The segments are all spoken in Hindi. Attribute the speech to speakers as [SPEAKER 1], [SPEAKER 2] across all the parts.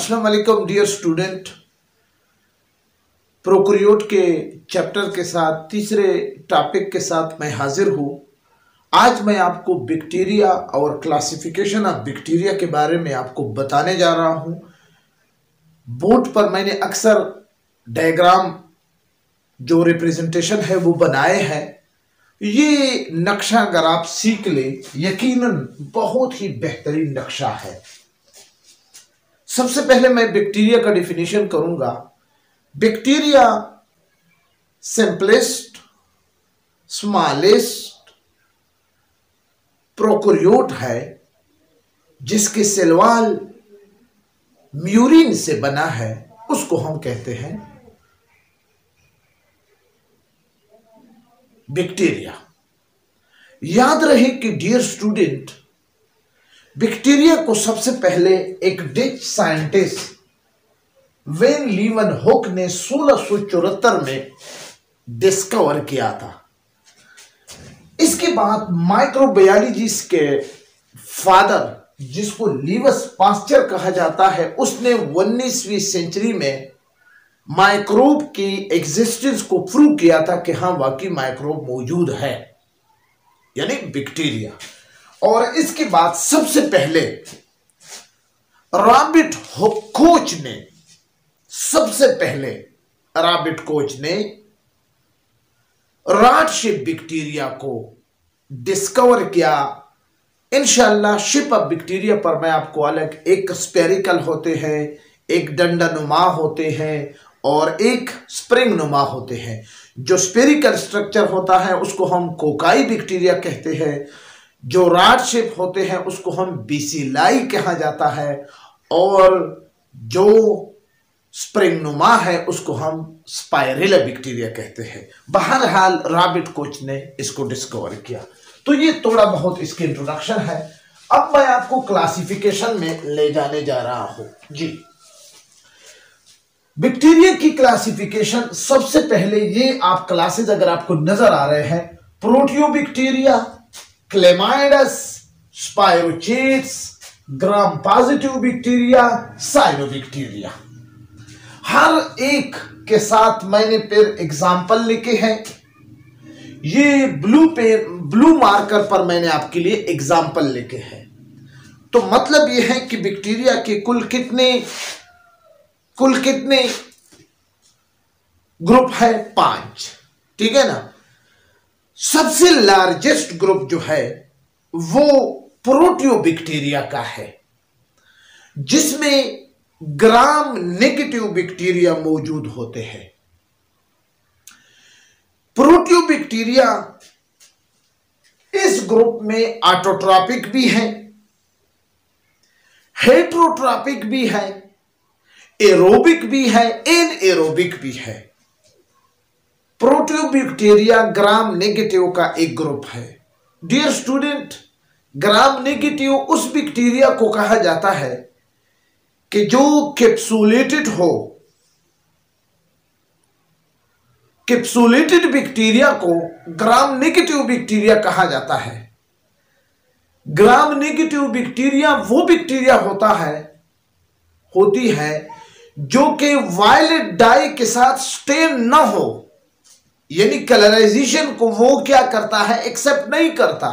[SPEAKER 1] अस्सलाम वालेकुम डियर स्टूडेंट। प्रोकैरियोट के चैप्टर के साथ तीसरे टॉपिक के साथ मैं हाजिर हूँ। आज मैं आपको बैक्टीरिया और क्लासिफिकेशन ऑफ बैक्टीरिया के बारे में आपको बताने जा रहा हूँ। बोर्ड पर मैंने अक्सर डायग्राम जो रिप्रेजेंटेशन है वो बनाए हैं। ये नक्शा अगर आप सीख ले यकीनन बहुत ही बेहतरीन नक्शा है। सबसे पहले मैं बैक्टीरिया का डिफिनीशन करूंगा। बैक्टीरिया सिंपलेस्ट स्मॉलेस्ट प्रोकैरियोट है जिसके सेल वॉल म्यूरिन से बना है, उसको हम कहते हैं बैक्टीरिया। याद रहे कि डियर स्टूडेंट, बैक्टीरिया को सबसे पहले एक डच साइंटिस्ट वेन लीवनहोक ने 1674 में डिस्कवर किया था। इसके बाद माइक्रोबायोलॉजिस्ट के फादर, जिसको लीवस पास्चर कहा जाता है, उसने 19वीं सेंचुरी में माइक्रोब की एग्जिस्टेंस को प्रूव किया था कि हाँ वाकई माइक्रोब मौजूद है, यानी बैक्टीरिया। और इसके बाद सबसे पहले रॉबर्ट कोच ने रॉड शेप बैक्टीरिया को डिस्कवर किया। इंशाल्लाह शेप ऑफ बैक्टीरिया पर मैं आपको अलग, एक स्पेरिकल होते हैं, एक डंडानुमा होते हैं और एक स्प्रिंग नुमा होते हैं। जो स्पेरिकल स्ट्रक्चर होता है उसको हम कोकाई बैक्टीरिया कहते हैं, जो रॉड शेप होते हैं उसको हम बेसिलाई कहा जाता है, और जो स्प्रिंग नुमा है उसको हम स्पाइरेला बैक्टीरिया कहते हैं। बहरहाल रॉबर्ट कोच ने इसको डिस्कवर किया। तो ये थोड़ा बहुत इसकी इंट्रोडक्शन है। अब मैं आपको क्लासिफिकेशन में ले जाने जा रहा हूं जी। बैक्टीरिया की क्लासिफिकेशन, सबसे पहले ये आप क्लासेस अगर आपको नजर आ रहे हैं, proteobacteria, chlamydias, spirochetes, gram positive bacteria, cyanobacteria. हर एक के साथ मैंने फिर एग्जाम्पल लिखे हैं। ये ब्लू मार्कर पर मैंने आपके लिए एग्जाम्पल लिखे हैं। तो मतलब ये है कि बैक्टीरिया के कुल कितने ग्रुप है? 5, ठीक है ना। सबसे लार्जेस्ट ग्रुप जो है वो प्रोटियोबैक्टीरिया का है, जिसमें ग्राम नेगेटिव बैक्टीरिया मौजूद होते हैं। प्रोटियोबैक्टीरिया इस ग्रुप में ऑटोट्रॉपिक भी है, हेटेरोट्रॉपिक भी है, एरोबिक भी है, एनएरोबिक भी है। प्रोटियोबैक्टीरिया ग्राम नेगेटिव का एक ग्रुप है। डियर स्टूडेंट, ग्राम नेगेटिव उस बैक्टीरिया को कहा जाता है कि जो कैप्सुलेटेड हो। कैप्सुलेटेड बैक्टीरिया को ग्राम नेगेटिव बैक्टीरिया कहा जाता है। ग्राम नेगेटिव बैक्टीरिया वो बैक्टीरिया होती है जो कि वायलेट डाई के साथ स्टेन ना हो, यानी कलराइजेशन को वो क्या करता है, एक्सेप्ट नहीं करता।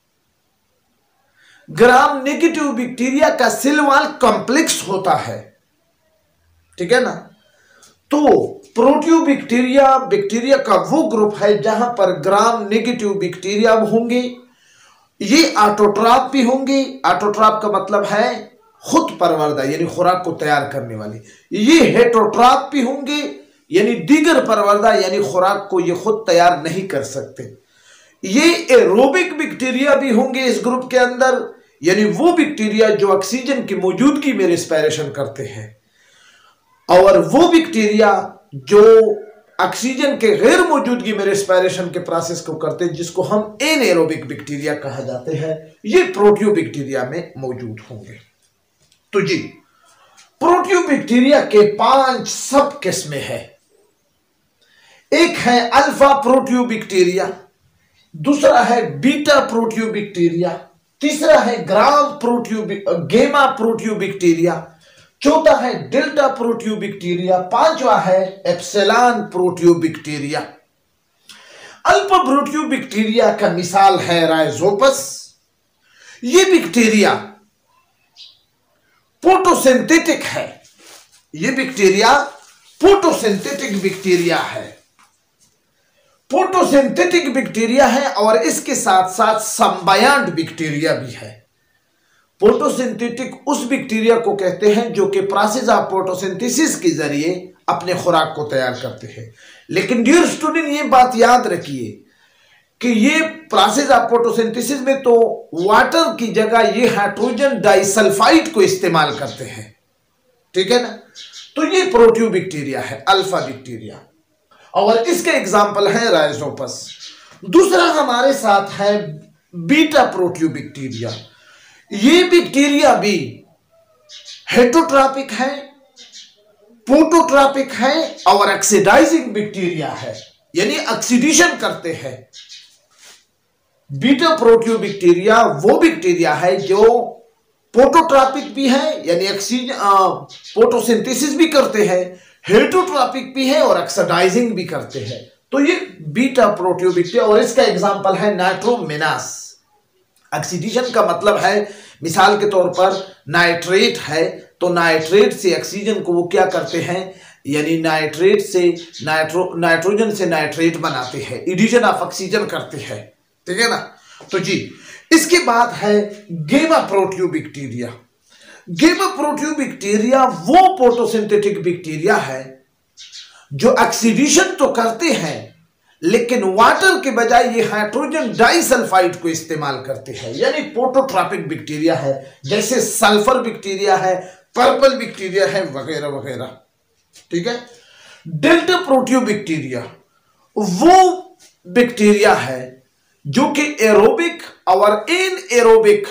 [SPEAKER 1] ग्राम नेगेटिव बैक्टीरिया का सेल वॉल कॉम्प्लेक्स होता है, ठीक है ना। तो बैक्टीरिया का वो ग्रुप है जहां पर ग्राम नेगेटिव बैक्टीरिया होंगे। ये ऑटोट्रॉप भी होंगे। ऑटोट्रॉप का मतलब है खुद परवरदा, यानी खुराक को तैयार करने वाले। ये हेटेरोट्रॉप भी होंगे, यानी दीगर परवरदा, यानी खुराक को ये खुद तैयार नहीं कर सकते। ये एरोबिक बैक्टीरिया भी होंगे इस ग्रुप के अंदर, यानी वो बैक्टीरिया जो ऑक्सीजन की मौजूदगी में रेस्पिरेशन करते हैं, और वो बैक्टीरिया जो ऑक्सीजन के गैर मौजूदगी में रेस्पिरेशन के प्रोसेस को करते हैं, जिसको हम एनएरोबिक बैक्टीरिया कहा जाते हैं। ये प्रोटियोबैक्टीरिया में मौजूद होंगे। तो जी, प्रोटियोबैक्टीरिया के 5 सब किस्में हैं। एक है अल्फा प्रोटियोबैक्टीरिया, दूसरा है बीटा प्रोटियोबैक्टीरिया, तीसरा है गेमा प्रोटियोबैक्टीरिया, चौथा है डेल्टा प्रोटियोबैक्टीरिया, पांचवा है एप्सिलॉन प्रोटियोबैक्टीरिया। अल्फा प्रोटियोबैक्टीरिया का मिसाल है राइजोपस। ये बैक्टीरिया फोटोसिंथेटिक है, ये बैक्टीरिया फोटोसिंथेटिक बैक्टीरिया है, फोटोसिंथेटिक बैक्टीरिया है और इसके साथ साथ संबायंट बैक्टीरिया भी है। फोटोसिंथेटिक उस बैक्टीरिया को कहते हैं जो कि प्रोसेस ऑफ फोटोसिंथेसिस के जरिए अपने खुराक को तैयार करते हैं। लेकिन डियर स्टूडेंट, ये बात याद रखिए कि ये प्रोसेस ऑफ फोटोसिंथेसिस में तो वाटर की जगह ये हाइड्रोजन डाइसल्फाइड को इस्तेमाल करते हैं, ठीक है ना। तो ये प्रोटियोबैक्टीरिया है, अल्फा बैक्टीरिया, और इसके एग्जाम्पल है राइजोपस। दूसरा हमारे साथ है बीटा प्रोटियोबैक्टीरिया। ये बैक्टीरिया भी हेटरोट्रॉपिक है, फोटोट्रॉपिक है और ऑक्सीडाइजिंग बैक्टीरिया है, यानी ऑक्सीडेशन करते हैं। बीटा प्रोटियोबैक्टीरिया वो बैक्टीरिया है जो फोटोट्रॉपिक भी है, यानी फोटोसिंथेसिस भी करते हैं, हेटरोट्रॉपिक भी है और ऑक्सीडाइजिंग भी करते हैं। तो ये बीटा प्रोटियोबैक्टीरिया, और इसका एग्जांपल है नाइट्रोमिनास। ऑक्सीडेशन का मतलब है, मिसाल के तौर पर नाइट्रेट है तो नाइट्रेट से ऑक्सीजन को वो क्या करते हैं, यानी नाइट्रेट से नाइट्रोजन से नाइट्रेट बनाते हैं, एडिशन ऑफ ऑक्सीजन करते हैं, ठीक है ना। तो जी, इसके बाद है गेमा प्रोटियोबैक्टीरिया। गेमा प्रोटियोबैक्टीरिया वो फोटोसिंथेटिक बैक्टीरिया है जो ऑक्सीडेशन तो करते हैं लेकिन वाटर के बजाय ये हाइड्रोजन डाइसल्फाइड को इस्तेमाल करते हैं, यानी फोटोट्रॉपिक बैक्टीरिया है, जैसे सल्फर बैक्टीरिया है, पर्पल बैक्टीरिया है, वगैरह वगैरह, ठीक है। डेल्टा प्रोटियोबैक्टीरिया वो बैक्टीरिया है जो कि एरोबिक और एनएरोबिक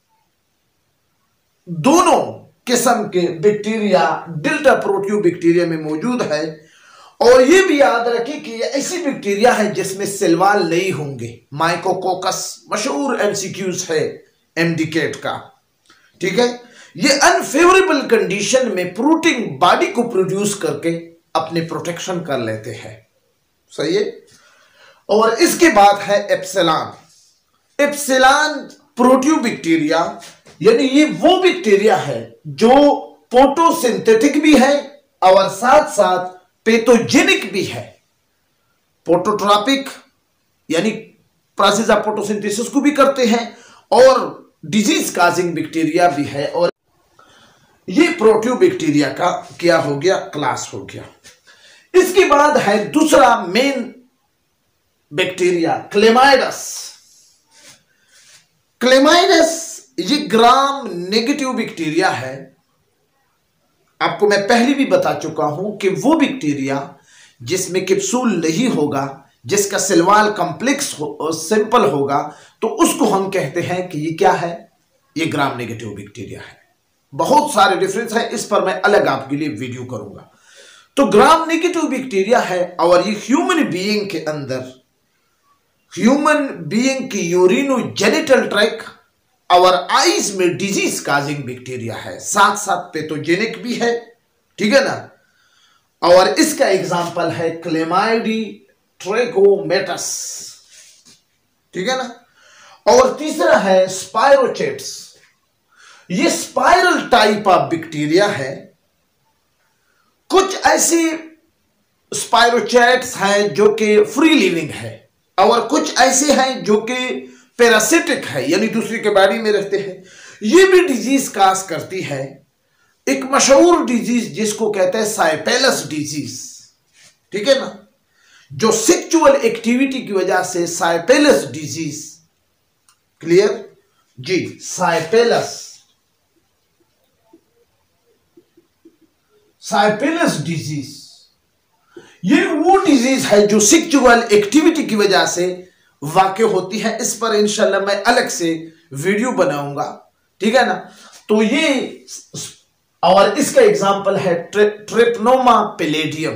[SPEAKER 1] दोनों किस्म के बैक्टीरिया डेल्टा प्रोटियोबैक्टीरिया में मौजूद है। और ये भी याद रखिए कि ये ऐसी बैक्टीरिया है जिसमें सेलवाल नहीं होंगे। माइकोकोकस मशहूर एमसीक्यूज है एमडीकेट का, ठीक है। ये अनफेवरेबल कंडीशन में प्रोटीन बॉडी को प्रोड्यूस करके अपने प्रोटेक्शन कर लेते हैं, सही है। और इसके बाद है एप्सिलॉन। एप्सिलॉन प्रोटियोबैक्टीरिया, यानी ये वो बैक्टीरिया है जो फोटोसिंथेटिक भी है और साथ साथ पैथोजेनिक भी है। फोटोट्रॉपिक यानी प्रोसेस ऑफ फोटोसिंथेसिस को भी करते हैं और डिजीज काजिंग बैक्टीरिया भी है। और ये प्रोटियोबैक्टीरिया का क्या हो गया, क्लास हो गया। इसके बाद है दूसरा मेन बैक्टीरिया क्लेमाइडस। क्लेमाइडस ये ग्राम नेगेटिव बैक्टीरिया है। आपको मैं पहले भी बता चुका हूं कि वो बैक्टीरिया जिसमें कैप्सूल नहीं होगा, जिसका सेलवाल कॉम्प्लेक्स सिंपल होगा, तो उसको हम कहते हैं कि ये क्या है, ये ग्राम नेगेटिव बैक्टीरिया है। बहुत सारे डिफरेंस है, इस पर मैं अलग आपके लिए वीडियो करूंगा। तो ग्राम नेगेटिव बैक्टीरिया है और ये ह्यूमन बीइंग के अंदर, ह्यूमन बीइंग की यूरिनोजेनिटल ट्रैक्ट और आईज में डिजीज काजिंग बैक्टीरिया है, साथ साथ पैथोजेनिक भी है, ठीक है ना। और इसका एग्जांपल है क्लेमाइडी ट्रैकोमेटस, ठीक है ना। और तीसरा है स्पाइरोचेट्स। ये स्पाइरल टाइप ऑफ बैक्टीरिया है। कुछ ऐसे स्पाइरोचेट्स हैं जो कि फ्री लिविंग है और कुछ ऐसे हैं जो कि पैरासिटिक है, यानी दूसरे के बॉडी में रहते हैं। ये भी डिजीज काज करती है। एक मशहूर डिजीज जिसको कहते हैं साइपेलस डिजीज, ठीक है ना, जो सेक्सुअल एक्टिविटी की वजह से साइपेलस डिजीज, क्लियर जी, साइपेलस डिजीज ये वो डिजीज है जो सेक्सुअल एक्टिविटी की वजह से वाक़ होती है। इस पर इंशाल्लाह मैं अलग से वीडियो बनाऊंगा, ठीक है ना। तो ये, और इसका एग्जांपल है ट्रिपनोमा पैलेडियम।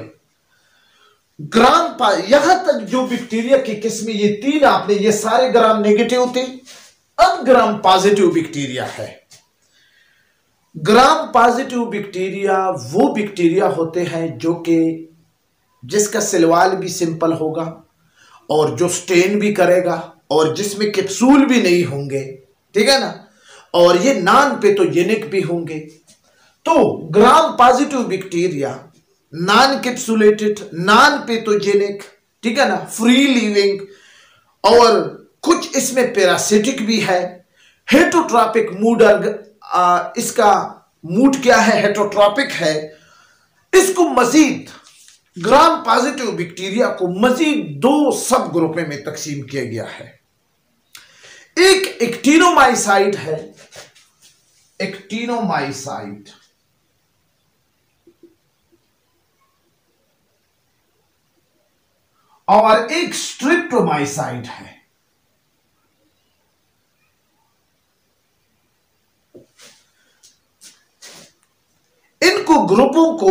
[SPEAKER 1] यहां तक जो बैक्टीरिया की किस्में ये तीन आपने, ये सारे ग्राम नेगेटिव थे। अब ग्राम पॉजिटिव बैक्टीरिया है। ग्राम पॉजिटिव बैक्टीरिया वो बैक्टीरिया होते हैं जो कि जिसका सलवाल भी सिंपल होगा और जो स्टेन भी करेगा और जिसमें कैप्सूल भी नहीं होंगे, ठीक है ना, और ये नॉन पैथोजेनिक भी होंगे। तो gram positive bacteria non capsulated, non pathogenic, ठीक है ना, फ्री लिविंग, और कुछ इसमें पैरासिटिक भी है। हेटरोट्रॉपिक मूड, इसका मूड क्या है, हेटरोट्रॉपिक है। इसको मजीद ग्राम पॉजिटिव बैक्टीरिया को मजीद दो सब ग्रुप में तकसीम किया गया है। एक एक्टिनोमाइसाइड है, एक्टिनोमाइसाइड, और एक स्ट्रिप्टोमाइसाइड है। इनको ग्रुपों को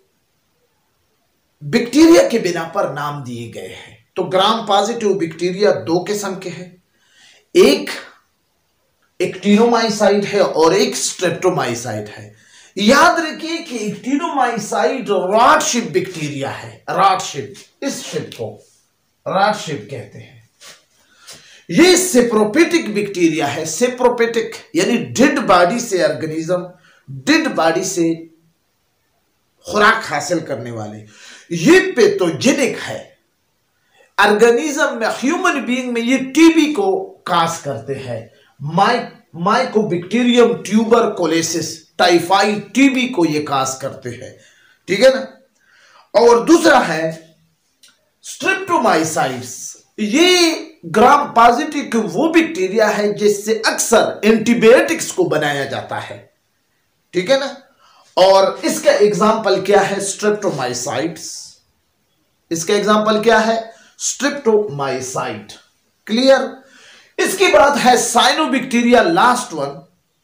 [SPEAKER 1] बैक्टीरिया के बिना पर नाम दिए गए हैं। तो ग्राम पॉजिटिव बैक्टीरिया दो किस्म के हैं, एक एक्टिनोमाइसाइड है और एक स्ट्रेप्टोमाइसाइड है। याद रखिए कि एक्टिनोमाइसाइड रॉड शिप बैक्टीरिया है, रॉड शिप, इस शिप को रॉड शिप कहते हैं। ये सेप्रोपेटिक बैक्टीरिया है, सेप्रोपेटिक यानी डेड बॉडी से ऑर्गेनिज्म, डेड बॉडी से खुराक हासिल करने वाले। ये पैथोजेनिक है, ऑर्गेनिज्म में, ह्यूमन बीइंग में ये टीबी को काज करते हैं, माइकोबैक्टीरियम ट्यूबरकुलोसिस, टाइफाइड टीबी को ये काज करते हैं, ठीक है ना। और दूसरा है स्ट्रिप्टोमाइसाइड्स। ये ग्राम पॉजिटिव वो बैक्टीरिया है जिससे अक्सर एंटीबायोटिक्स को बनाया जाता है, ठीक है ना। और इसका एग्जाम्पल क्या है, स्ट्रिप्टोमाइसाइड्स। इसका एग्जाम्पल क्या है, स्ट्रिप्टोमाइसाइड, क्लियर। इसके बाद है साइनोबैक्टीरिया, लास्ट वन।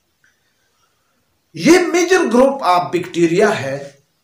[SPEAKER 1] ये मेजर ग्रुप ऑफ बैक्टीरिया है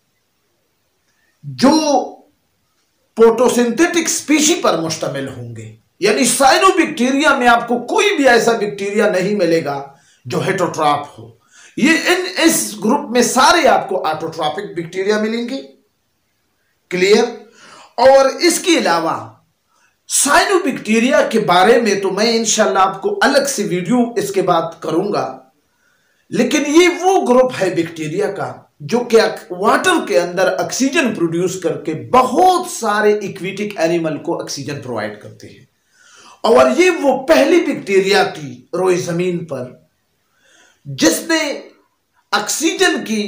[SPEAKER 1] जो फोटोसिंथेटिक स्पीशी पर मुश्तमिल होंगे। यानी साइनोबैक्टीरिया में आपको कोई भी ऐसा बैक्टीरिया नहीं मिलेगा जो हेटरोट्रॉप हो। ये इस ग्रुप में सारे आपको ऑटोट्रॉपिक बैक्टीरिया मिलेंगे, क्लियर। और इसके अलावा साइनोबैक्टीरिया के बारे में तो मैं इंशाल्लाह आपको अलग से वीडियो इसके बाद करूंगा, लेकिन ये वो ग्रुप है बैक्टीरिया का जो कि वाटर के अंदर ऑक्सीजन प्रोड्यूस करके बहुत सारे इक्विटिक एनिमल को ऑक्सीजन प्रोवाइड करते हैं। और ये वो पहली बैक्टीरिया थी रोए जमीन पर जिसने ऑक्सीजन की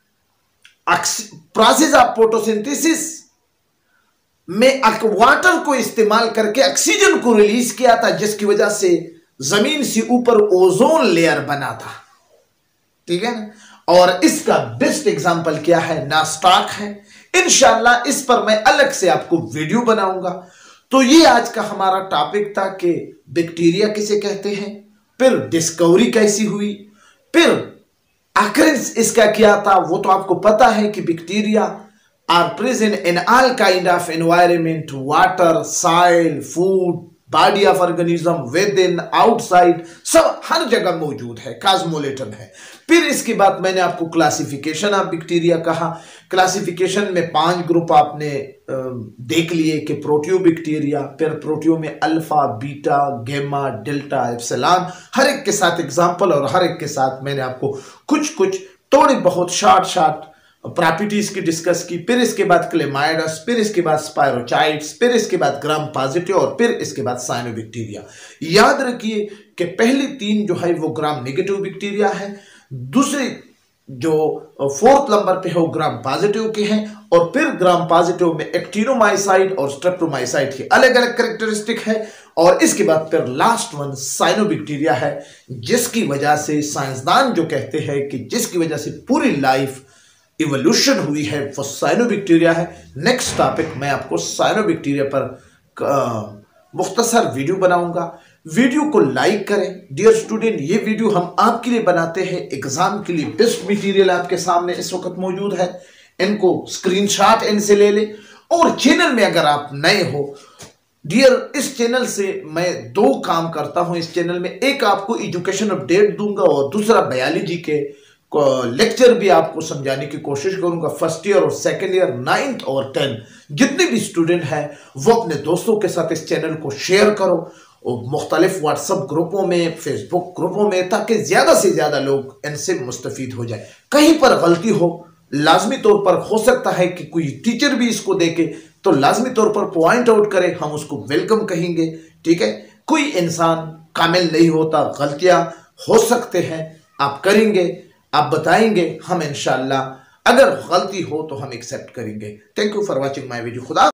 [SPEAKER 1] प्रोसेस ऑफ फोटोसिंथेसिस में वाटर को इस्तेमाल करके ऑक्सीजन को रिलीज किया था, जिसकी वजह से जमीन से ऊपर ओजोन लेयर बना था, ठीक है ना। और इसका बेस्ट एग्जांपल क्या है, नास्टाक है। इंशाल्लाह इस पर मैं अलग से आपको वीडियो बनाऊंगा। तो ये आज का हमारा टॉपिक था कि बैक्टीरिया किसे कहते हैं, फिर डिस्कवरी कैसी हुई, फिर अकरेंस इसका क्या था। वो तो आपको पता है कि bacteria are present in all kind of environment, water, soil, food, body of organism, within, outside, सब हर जगह मौजूद है, कॉस्मोलेटन है। फिर इसके बाद मैंने आपको क्लासिफिकेशन ऑफ बैक्टीरिया कहा। क्लासिफिकेशन में 5 ग्रुप आपने देख लिए कि प्रोटियो बैक्टीरिया, फिर प्रोटियो में alpha, beta, gamma, delta, epsilon, हर एक के साथ एग्जांपल और हर एक के साथ मैंने आपको कुछ थोड़ी बहुत शॉर्ट प्रॉपर्टीज की डिस्कस की। फिर इसके बाद क्लेमाइडस, फिर इसके बाद स्पायरोचाइट्स, फिर इसके बाद ग्राम पॉजिटिव और फिर इसके बाद साइनोबैक्टीरिया। याद रखिए कि पहली 3 जो है वो ग्राम नेगेटिव बैक्टीरिया है, दूसरे जो 4th नंबर पे है वो ग्राम पॉजिटिव के हैं, और फिर ग्राम पॉजिटिव में एक्टिनोमाइसाइड और स्ट्रेप्टोमाइसाइड की अलग अलग कैरेक्टरिस्टिक है, और इसके बाद फिर लास्ट वन साइनोबैक्टीरिया है, जिसकी वजह से साइंसदान जो कहते हैं कि जिसकी वजह से पूरी लाइफ इवोल्यूशन हुई है वो साइनोबैक्टीरिया है। नेक्स्ट टॉपिक मैं आपको साइनोबैक्टीरिया पर मुख्तसर वीडियो बनाऊंगा। वीडियो को लाइक करें डियर स्टूडेंट। ये वीडियो हम आपके लिए बनाते हैं, एग्जाम के लिए बेस्ट मटेरियल आपके सामने इस वक्त मौजूद है। इनको स्क्रीनशॉट इनसे ले लें। और चैनल में अगर आप नए हो डियर, इस चैनल से मैं 2 काम करता हूं। इस चैनल में एक आपको एजुकेशन अपडेट दूंगा और दूसरा बायोलॉजी के लेक्चर भी आपको समझाने की कोशिश करूंगा। फर्स्ट ईयर और सेकेंड ईयर, 9th और 10th जितने भी स्टूडेंट हैं वो अपने दोस्तों के साथ इस चैनल को शेयर करो और मुख्तलिफ व्हाट्सएप ग्रुपों में, फेसबुक ग्रुपों में, ताकि ज़्यादा से ज़्यादा लोग इनसे मुस्तफ़ीद हो जाए। कहीं पर गलती हो, लाजमी तौर पर हो सकता है कि कोई टीचर भी इसको देखे तो लाजमी तौर पर पॉइंट आउट करे, हम उसको वेलकम कहेंगे। ठीक है, कोई इंसान कामिल नहीं होता, गलतियां हो सकते हैं, आप करेंगे, आप बताएंगे, हम इंशाअल्लाह अगर गलती हो तो हम एक्सेप्ट करेंगे। Thank you for watching my video. खुदा